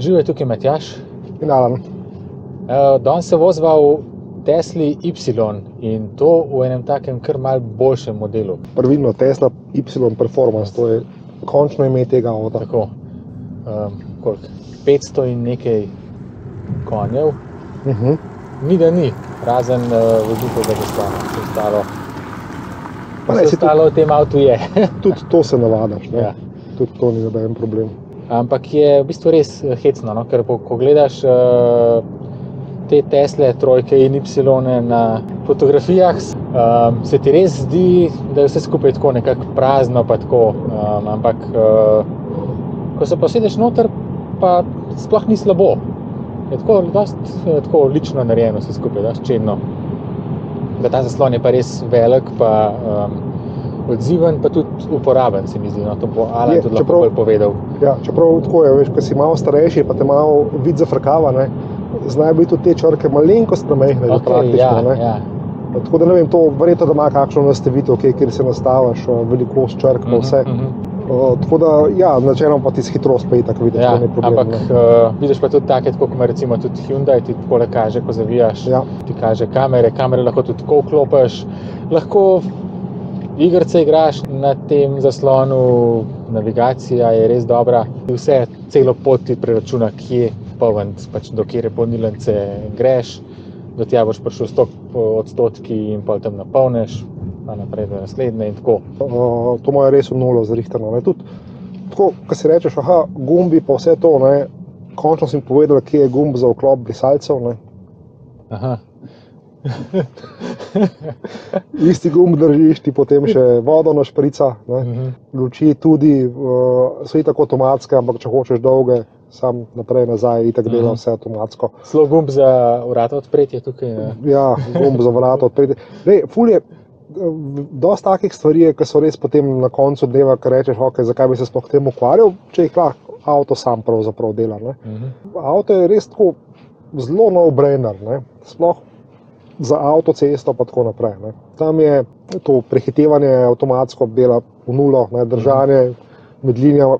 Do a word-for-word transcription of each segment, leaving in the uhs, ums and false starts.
Živijo, tukaj Matjaž. In Alan. Danes se vozva v Tesli Y in to v enem takem kar mal boljšem modelu. Pravilno, Tesla Y Performance, to je končno ime tega avta. Tako, um, koliko? petsto in nekaj konjev. Uh-huh. Ni da ni, razen uh, vodikovega zaslona, vse ostalo. Pa ne, Vse ostalo v tem avtu je. Tudi to se navadaš, ne? Ja. Tudi to ni noben problem. Ampak je v bistvu res hecno, no? Ker ko, ko gledaš uh, te Tesle, trojke in Y na fotografijah, um, se ti res zdi, da je vse skupaj tako nekako prazno, pa tako, um, ampak uh, ko se pa sedeš noter, pa sploh ni slabo. Je tako, dost, tako lično narejeno vse skupaj, dost čedno. Da ta zaslon je pa res velik, pa um, odziven, pa tudi uporaben, se mi zdi, no, to bo Alan Je, tudi lahko čeprav- bolj povedal. Ja, čeprav tako je, veš, ko si malo starejši, pa te malo vid zafrkava, ne? Znajo biti tudi te črke malenkost premajhne, že Ok, praktično, ja, ne? ja. Tako da ne vem, to verjetno, da ima kakšno nastavitev, okay, kjer se nastaviš, velikost črk pa vse. Mhm, mhm. Uh, tako da, ja, načeloma pa tisti hitrost pa itak vidiš, Ja, to ni problem. ampak ne. uh, vidiš pa tudi take, tako kot ima recimo tudi Hyundai, ti takole kaže, ko zavijaš, Ja. ti kaže kamere, kamere lahko tudi tako vklopiš, lahko igrice igraš na tem zaslonu, navigacija je res dobra, vse, celo pot ti preračuna, kje poln, pač do kjere polnilnice greš, do tja boš prišel sto odstotki in pol tam napolniš, pa naprej do naslednje in tako. Uh, to imajo res v nulo zrihtano. Ne. Tudi, tako, ko si rečeš, aha, gumbi pa vse to, ne, končno si mi povedal, kje je gumb za vklop brisalcev. Ne. Aha. Isti gumb držiš, ti potem še vodo našprica, ne. Mhm. Luči tudi, uh, so itak avtomatske, ampak če hočeš dolge, sam naprej, nazaj, itak dela Mhm. vse avtomatsko. Celo gumb za vrata odpretje tukaj. Ne? Ja, gumb za vrata odpreti. Lej, ful je, dosti takih stvari je, ki so res potem na koncu dneva, ko rečeš, ok, zakaj bi se sploh tem ukvarjal, če jih lahko avto sam pravzaprav dela. Ne. Mhm. Avto je res tako zelo no-brainer, ne. Sploh za avtocesto pa tako naprej. Ne. Tam je to prehitevanje avtomatsko dela v nulo, ne, držanje med linijama.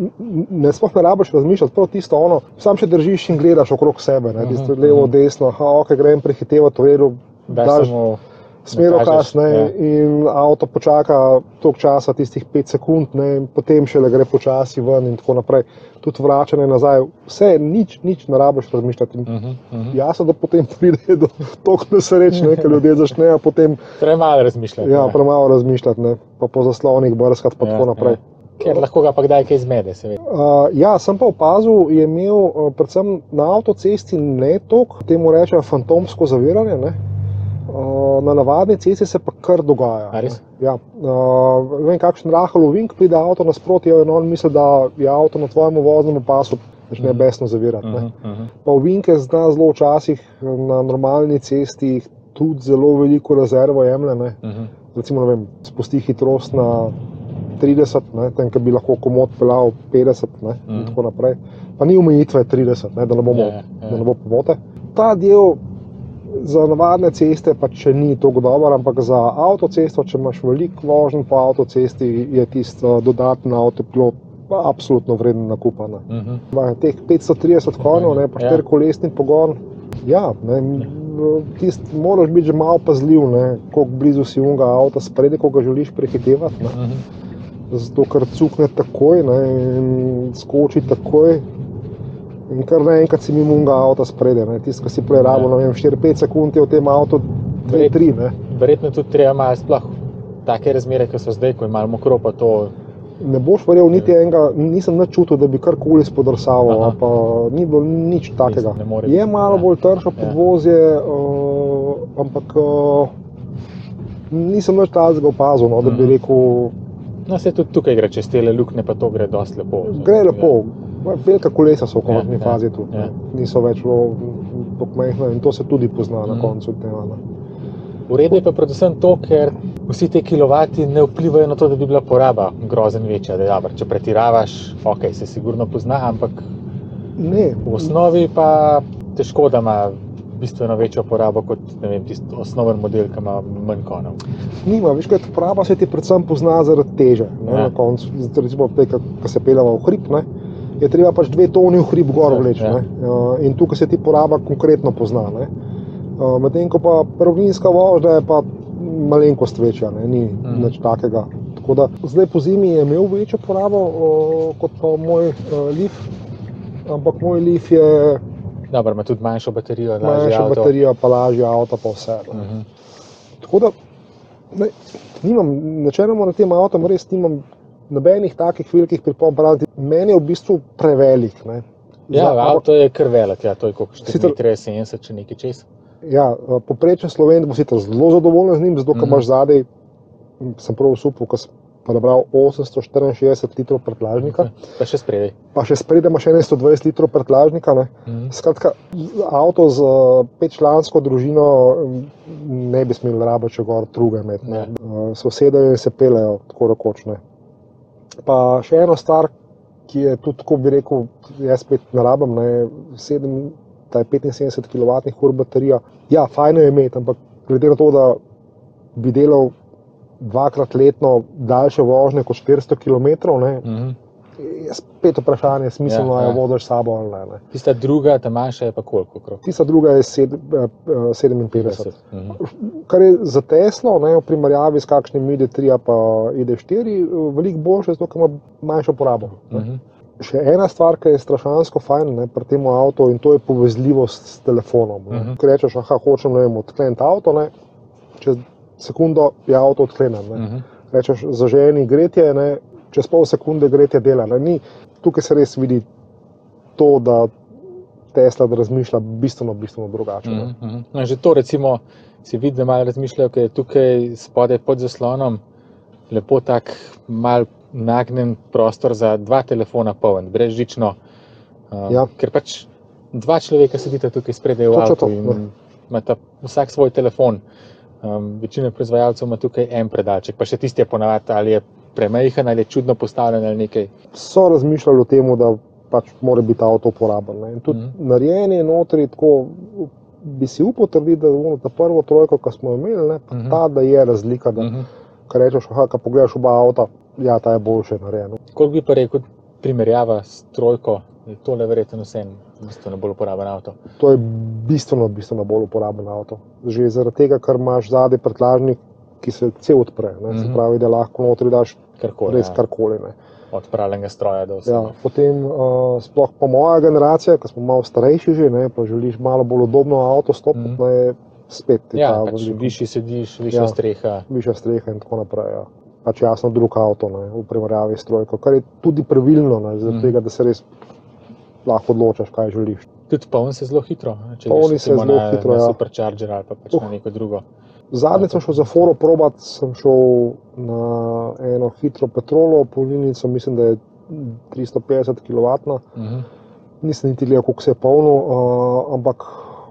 Ne, sploh ne rabiš razmišljati, prav tisto ono, sam še držiš in gledaš okrog sebe, ne, tisto levo, desno, aha, ok, grem prehitevati, v redu, Daš daš samo smerokaz, ne, ja. in avto počaka toliko časa, tistih pet sekund, ne, in potem šele gre počasi ven in tako naprej. Tudi vračanje nazaj, vse, nič, nič ne rabiš razmišljati. In Mhm, mhm. jasno, da potem pride do toliko nesreč, ne, ker ljudje začnejo potem Premalo razmišljati. ja, ne. premalo razmišljati, ne, pa po zaslonih brskati pa Ja, tako naprej. ja. Ker lahko ga pa kdaj kaj zmede, seveda. Uh, ja, sem pa opazil, je imel uh, predvsem na avtocesti ne toliko, temu rečejo fantomsko zaviranje, ne. Uh, na navadni cesti se pa kar dogaja. A res? Ne. Ja. Uh, ne vem, kakšen rahel ovink pride avto nasproti in on misli, da je avto na tvojem voznemu pasu, začne Mhm. besno zavirati. Ne. Mhm, mhm. Pa ovinke zna zelo včasih na normalni cesti tudi zelo veliko rezervo jemlje, ne. Mhm. Recimo, ne vem, spusti hitrost na trideset, ne, tem, ki bi lahko komod peljal petdeset, ne, in Mhm. tako naprej. Pa ni omejitve trideset, ne, da ne bomo, Ja, ja, ja. da ne bo pomote. Ta del za navadne ceste pa če ni tako dober, ampak za avtocesto, če imaš veliko voženj po avtocesti, je tisto dodatni avtopilot pa absolutno vreden nakupa. Ne. Mhm. Pa teh petsto trideset konjev, ne, pa Ja. štirikolesni pogon, ja, ne, tist, moraš biti že malo pazljiv, ne, koliko blizu si unga avta spredi, ko ga želiš prehitevati, ne. Mhm. Zato, ker cukne takoj, ne, in skoči takoj in kar naenkrat si mimo unga avta spredi, ne, tisto, ki si prej rabil, ne vem, štiri pet sekund je v tem avtu dve tri, ne. Verjetno tudi treba malo sploh take razmere, ki so zdaj, ko je malo mokro, pa to. Ne boš verjel niti enega, nisem nič čutil, da bi karkoli spodrsaval, Aha. pa ni bilo nič takega. ne more Je biti, malo ja. bolj tršo Ja. podvozje, uh, ampak uh, nisem nič takega opazil, no, da bi Mhm. rekel, No, se tudi tukaj gre čez tele luknje, pa to gre dosti lepo. gre lepo. Velika kolesa so v končni Ja, ja, fazi tudi, ja. ne. Niso več tako majhna in to se tudi pozna na Mhm. koncu dneva. Ne. V redu je pa predvsem to, ker vsi te kilovati ne vplivajo na to, da bi bila poraba grozen večja. Da je dobro, če pretiravaš, ok, se sigurno pozna, ampak Ne, v osnovi pa težko, da ima bistveno večjo porabo kot, ne vem, tisti osnoven model, ki ima manj konjev. nima, veš, kaj, poraba se ti predvsem pozna zaradi teže, ne, Ja. na koncu. Recimo, ko se peljeva v hrib, ne, je treba pač dve toni v hrib gor vleči. Ja. Uh, in tukaj se ti poraba konkretno pozna. Uh, Medtem ko pa ravninska vožnja je pa malenkost večja, ne? Ni mm. nič takega. Tako da zdaj po zimi je imel večjo porabo uh, kot pa moj uh, Leaf, ampak moj Leaf je Dobro, ima tudi manjšo baterijo, lažje manjša avto. baterija, pa lažje avto, pa vse. Uh -huh. Tako da ne, nimam, načeloma na tem avtom res nimam nobenih takih velikih pripomb. Meni je v bistvu prevelik. Ne. Ja, Za, avto je kar velik, ja, to je koliko Sicer- štiri sedemdeset, če nekaj čez. Ja, poprečen Slovenc bo sicer zelo zadovoljen z njim, zato ker Mhm. imaš zadaj, sem prav supil, ko sem prebral osemsto štiriinšestdeset litrov prtljažnika, Pa še spredaj. pa še spredaj imaš sto dvajset litrov prtljažnika. Ne. Mhm. Skratka, avto z uh, petčlansko družino um, ne bi smeli rabiti, če gor druge imeti. ne. Ja. Uh, Se usedejo in se peljejo, tako rekoč. Ne. Pa še ena stvar, ki je tudi, tako bi rekel, jaz spet ne rabim, ne, sedem, ta je petinsedemdeset kilovatnih ur baterija. Ja, fajn je imeti, ampak glede na to, da bi delal dvakrat letno daljše vožnje kot štiristo kilometrov, ne, Mhm. je spet vprašanje, smiselno Ja, je ja. jo voziš s sabo ali ne. ne. Tista druga, ta manjša je pa koliko okrog? Tista druga je sed, eh, sedeminpetdeset. Mhm. Kar je za Teslo, ne, v primerjavi s kakšnim I D tri pa I D štiri, veliko boljše, zato ker ima manjšo porabo. Ne. Mhm. Še ena stvar, ki je strašansko fajn, ne, pri tem avtu, in to je povezljivost s telefonom. Ne. Mhm. Ko rečeš, aha, hočem, ne vem, odkleniti avto, ne, čez sekundo je avto odklenjen. Ne. Mhm. Rečeš, zaženi gretje, ne, čez pol sekunde gretje dela. Ne. Ni, tukaj se res vidi to, da Tesla razmišlja bistveno, bistveno drugače. ne. Mhm. Mhm. No, že to recimo si vidi, da malo razmišljajo, ker je tukaj spodaj pod zaslonom lepo tak mal nagnjen prostor za dva telefona poln, brezžično. Um, Ja. Ker pač dva človeka sedita tukaj spredaj v Točno avtu to, in ne. imata vsak svoj telefon. Um, večina proizvajalcev ima tukaj en predalček, pa še tisti je ponavadi ali je premajhen ali je čudno postavljen ali nekaj. So razmišljali o tem, da pač mora biti avto uporaben. Ne. In tudi Mhm. mm. narejen je notri tako, bi si upal trditi, da je ta prvo trojko, ki smo imeli, ne, pa Mhm. ta, da je razlika, da Mhm. ko rečeš, aha, ko pogledaš oba avta, ja, ta je boljše narejen. Koliko bi pa rekel primerjava s trojko, je tole verjetno vseeno bistveno bolj uporaben avto. To je bistveno, bistveno bolj uporaben avto. Že zaradi tega, ker imaš zadaj prtljažnik, ki se cel odpre, ne, se Mhm. pravi, da lahko notri daš Karkoli, res ja. karkoli. Ne. Od pralnega stroja do Ja, vsega. potem, uh, sploh pa moja generacija, ki smo malo starejši že, ne, pa želiš malo bolj udobno avto stopiti, Mhm. ne, spet je Ja, ta pač veliko višji sediš, višja Ja. streha. višja streha in tako naprej. Ja. Pač jasno drug avto, ne, v primerjavi s trojko, kar je tudi pravilno, ne, zaradi Mhm. tega, da se res lahko odločaš, kaj želiš. Tudi poln se zelo hitro, če Polni greš se recimo zelo na, hitro, na ja. Supercharger ali pa pač Uh. na neko drugo. Zadnjič sem šel za foro probat, sem šel na eno hitro petrolo polnilnico, mislim, da je tristo petdeset kilovatna. Mhm. Nisem niti gledal, koliko se je polnil, uh, ampak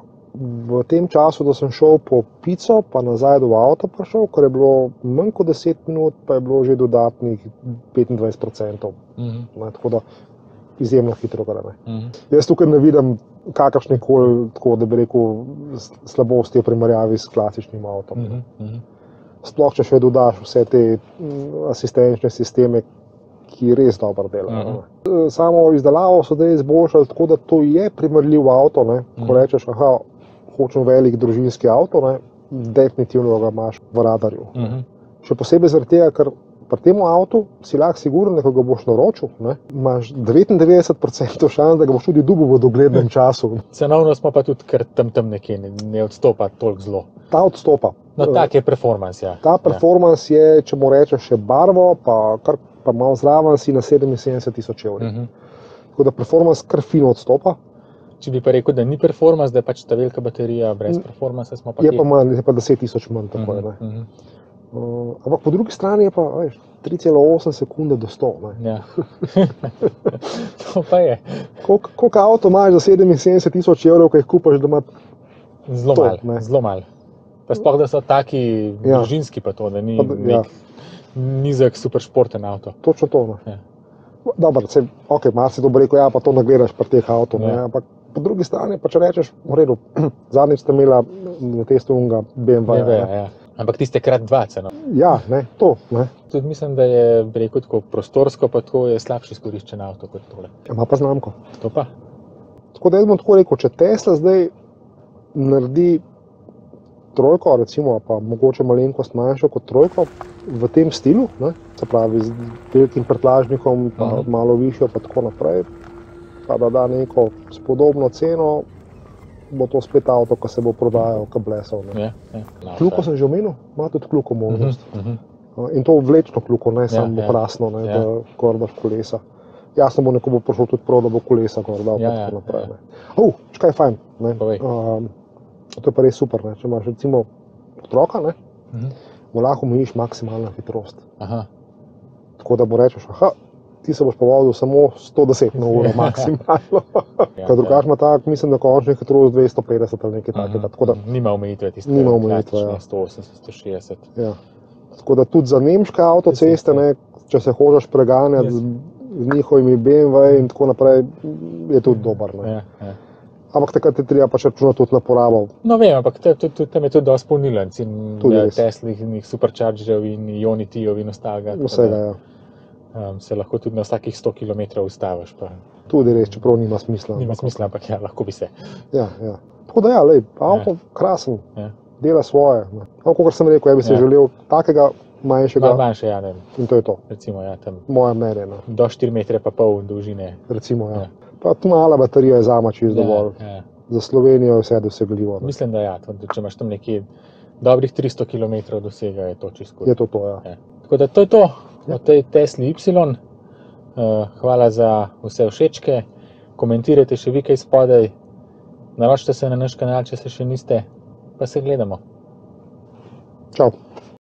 v tem času, da sem šel po pico, pa nazaj do avta prišel, ker je bilo manj kot deset minut, pa je bilo že dodatnih petindvajset procentov. Mhm. Ne, tako da izjemno hitro gre. Ne. Mhm. Jaz tukaj ne vidim kakršne koli, tako da bi rekel, s- slabosti v primerjavi s klasičnim avtom. Mhm. Mhm. Sploh, če še dodaš vse te mm, asistenčne sisteme, ki res dobro delajo. Mhm. ne. Samo izdelavo so zdaj izboljšali, tako da to je primerljiv avto. Ne. Ko Mhm. rečeš, aha, hočem velik družinski avto, ne, definitivno ga imaš v radarju. Mhm. Še posebej zaradi tega, ker pri tem avtu si lahko siguren, da ko ga boš naročil, ne, imaš devetindevetdeset procentov šans, da ga boš tudi dobil v doglednem času. Cenovno smo pa tudi kar tam tam nekje, ne, ne odstopa toliko zelo. Ta odstopa. No, tak je performance, ja. Ta performance je, če mu rečeš še barvo, pa, kar, pa malo zraven, si na sedeminsedemdeset tisoč evrov. Mhm. Tako da performance kar fino odstopa. Če bi pa rekel, da ni performance, da je pač ta velika baterija brez performance, smo pa Je kje? pa, manj, je pa deset tisoč manj. Tako je, ne. Mhm. Mhm. Uh, ampak po drugi strani je pa veš, tri cela osem sekunde do sto. Ne. Ja. To pa je Koliko, koliko avto imaš za sedeminsedemdeset tisoč evrov, ki jih kupaš, da ima zelo To, malo, ne. zelo malo. Pa sploh, da so taki Ja. družinski pa to, da ni Pa da- ja. nek nizek superšporten avto. točno to. Ne. Ja. Dobro, se, okay, malo si to bo rekel, ja, pa to ne gledaš pri teh avtoh. Ja. Ampak po drugi strani, pa če rečeš, v redu, zadnjič ste imela na testu unga B M W. B M W, ja. Ampak tiste krat dva ceno. Ja, ne, to. Ne. Tudi mislim, da je rekel, tako prostorsko, pa tako je slabše izkoriščen avto kot tole. Ima pa znamko. To pa. Tako da jaz bom tako rekel, če Tesla zdaj naredi trojko, recimo, pa mogoče malenkost manjšo kot trojko, v tem stilu, ne, se pravi z velikim prtljažnikom, pa Mhm. malo višjo, pa tako naprej, pa da da neko spodobno ceno, bo to spet avto, ki se bo prodajal, ki blesal. Ne. Ja, ja. No, Kljuko sem že omenil, ima tudi kljuko Mhm, možnost. mhm. In to vlečno kljuko, ne samo ja. okrasno, ne, Ja. da gor daš kolesa. Jasno bo, neko bo prišel tudi prav, da bo kolesa gor dal, Ja, pa ja, tako naprej. ja. Ne. Oh, škaj je fajn, ne. Povej. Um, to je pa res super, ne. Če imaš recimo otroka, ne, Mhm. mu lahko omejiš maksimalno hitrost. Aha. Tako da mu rečeš, aha, ti se boš pa vozil samo sto deset na uro maksimalno. Ja, Ker drugače ima tak, mislim, da končna hitrost dvesto petdeset ali nekaj takega. Tako da, Nima omejitve tiste Nima omejitve, klasične ja. sto osemdeset, sto šestdeset. ja. Tako da tudi za nemške avtoceste, ne, če se hočeš preganjati Yes. z, z njihovimi B M W in tako naprej, je tudi dober. Ne. Ja, ja. Ampak takrat je treba pač računati tudi na porabo. No, vem, ampak te- te- te- tam je tudi dosti polnilnic in Tudi ja, res. Teslinih superchargerjev in Ionity-jev in ostalega. tako Vsega, da, ja. Um, se lahko tudi na vsakih sto kilometrov ustaviš. Pa Tudi res, čeprav nima smisla. nima ampak- smisla, ampak ja, lahko bi se. Ja, ja. Tako da ja, lej, avto krasen, Ja. dela svoje. Ne. Ampak, kot sem rekel, jaz bi si Ja. želel takega Malo manjšega manjše, ja, ne vem, in to je to. recimo, ja, tam Moje mnenje. Ne. do štiri metre pa pol dolžine. Recimo, ja. Ja. Pa tu mala baterija je zama čisto Ja, dovolj. ja. Za Slovenijo je vse dosegljivo. Ne. Mislim, da ja, to, da če imaš tam nekje dobrih tristo kilometrov dosega, je to čisto. Je to to, ja. Ja. Tako da to je to Ja. o tej Tesli Y. Uh, hvala za vse všečke. Komentirajte še vi kaj spodaj. Naročite se na naš kanal, če se še niste, pa se gledamo. Čau.